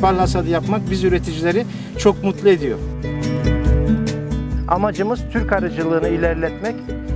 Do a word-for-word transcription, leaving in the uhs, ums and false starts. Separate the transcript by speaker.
Speaker 1: bal hasadı yapmak biz üreticileri çok mutlu ediyor.
Speaker 2: Amacımız Türk arıcılığını ilerletmek.